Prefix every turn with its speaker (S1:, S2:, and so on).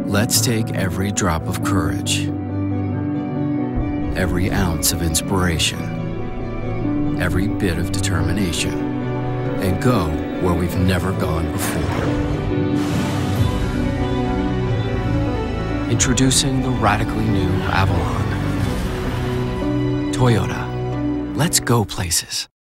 S1: Let's take every drop of courage, every ounce of inspiration, every bit of determination, and go where we've never gone before. Introducing the radically new Avalon. Toyota. Let's go places.